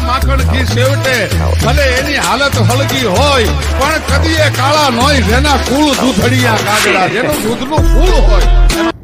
માખણ ઘી સેવટે ભલે એની હાલત હળગી હોય પણ કદીએ કાળા નોય જેના કુળ દૂધડિયા કાગડા જેનું દૂધનું ફૂલ હોય